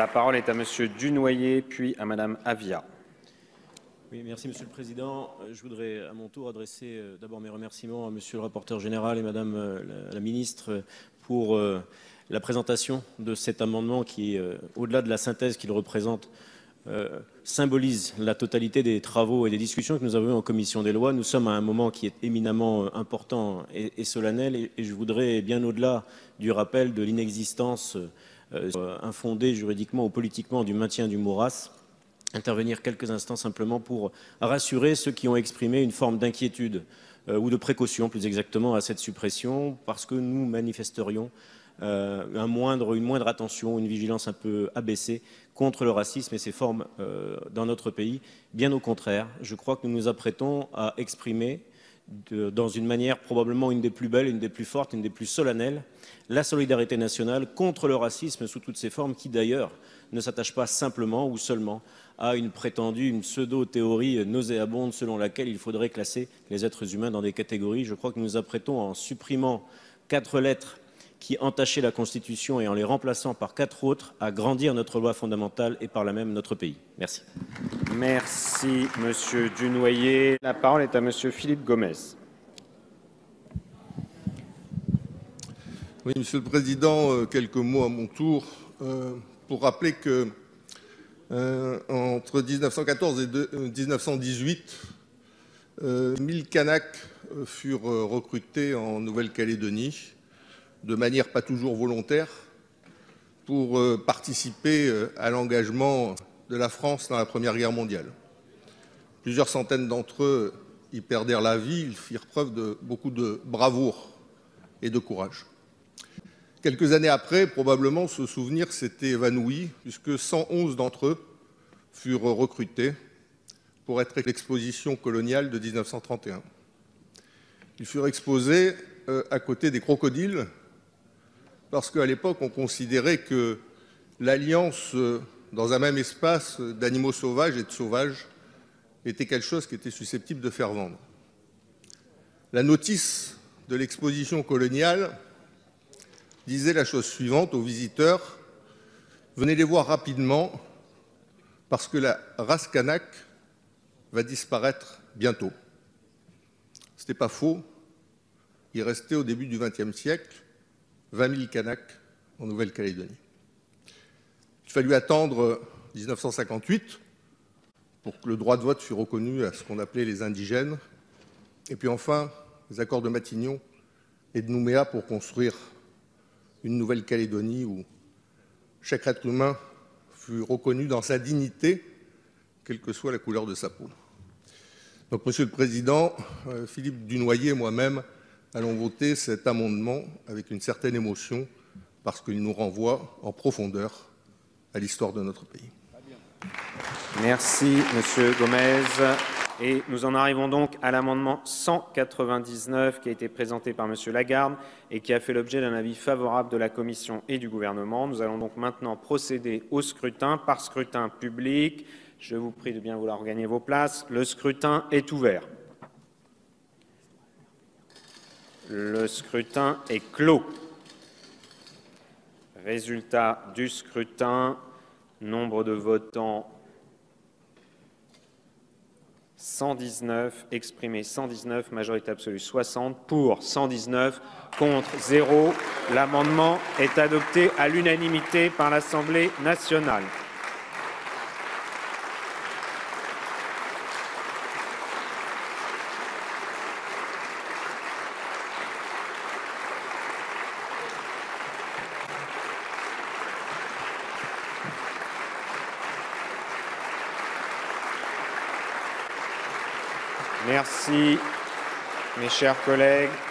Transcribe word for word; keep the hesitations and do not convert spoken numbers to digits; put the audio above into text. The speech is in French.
La parole est à Monsieur Dunoyer, puis à Madame Avia. Oui, merci Monsieur le Président. Je voudrais à mon tour adresser d'abord mes remerciements à Monsieur le rapporteur général et Madame la, la ministre pour euh, la présentation de cet amendement qui, euh, au-delà de la synthèse qu'il représente, euh, symbolise la totalité des travaux et des discussions que nous avons eues en commission des lois. Nous sommes à un moment qui est éminemment important et, et solennel et, et je voudrais, bien au-delà du rappel de l'inexistence euh, infondée juridiquement ou politiquement du maintien du Mourasse, intervenir quelques instants simplement pour rassurer ceux qui ont exprimé une forme d'inquiétude euh, ou de précaution plus exactement à cette suppression parce que nous manifesterions euh, un moindre, une moindre attention, une vigilance un peu abaissée contre le racisme et ses formes euh, dans notre pays. Bien au contraire, je crois que nous nous apprêtons à exprimer de, dans une manière probablement une des plus belles, une des plus fortes, une des plus solennelles, la solidarité nationale contre le racisme sous toutes ses formes qui d'ailleurs ne s'attache pas simplement ou seulement à une prétendue, une pseudo-théorie nauséabonde selon laquelle il faudrait classer les êtres humains dans des catégories. Je crois que nous nous apprêtons en supprimant quatre lettres qui entachaient la Constitution et en les remplaçant par quatre autres à grandir notre loi fondamentale et par là même notre pays. Merci. Merci Monsieur Dunoyer. La parole est à Monsieur Philippe Gomez. Oui, Monsieur le Président, quelques mots à mon tour euh, pour rappeler que euh, entre mille neuf cent quatorze et mille neuf cent dix-huit, euh, mille Kanaks furent recrutés en Nouvelle-Calédonie de manière pas toujours volontaire pour euh, participer à l'engagement de la France dans la Première Guerre mondiale. Plusieurs centaines d'entre eux y perdèrent la vie, ils firent preuve de beaucoup de bravoure et de courage. Quelques années après, probablement, ce souvenir s'était évanoui, puisque cent onze d'entre eux furent recrutés pour être à l'exposition coloniale de mille neuf cent trente et un. Ils furent exposés euh, à côté des crocodiles, parce qu'à l'époque, on considérait que l'alliance euh, dans un même espace d'animaux sauvages et de sauvages était quelque chose qui était susceptible de faire vendre. La notice de l'exposition coloniale disait la chose suivante aux visiteurs: venez les voir rapidement parce que la race kanak va disparaître bientôt. Ce n'était pas faux. Il restait au début du vingtième siècle vingt mille Kanaks en Nouvelle-Calédonie. Il fallut attendre mille neuf cent cinquante-huit pour que le droit de vote fût reconnu à ce qu'on appelait les indigènes, et puis enfin les accords de Matignon et de Nouméa pour construire une Nouvelle-Calédonie où chaque être humain fut reconnu dans sa dignité, quelle que soit la couleur de sa peau. Donc, Monsieur le Président, euh, Philippe Dunoyer et moi-même allons voter cet amendement avec une certaine émotion parce qu'il nous renvoie en profondeur à l'histoire de notre pays. Merci Monsieur Gomez. Et nous en arrivons donc à l'amendement cent quatre-vingt-dix-neuf qui a été présenté par Monsieur Lagarde et qui a fait l'objet d'un avis favorable de la Commission et du Gouvernement. Nous allons donc maintenant procéder au scrutin par scrutin public. Je vous prie de bien vouloir regagner vos places. Le scrutin est ouvert. Le scrutin est clos. Résultat du scrutin. Nombre de votants cent dix-neuf, exprimé cent dix-neuf, majorité absolue soixante, pour cent dix-neuf, contre zéro. L'amendement est adopté à l'unanimité par l'Assemblée nationale. Merci, mes chers collègues.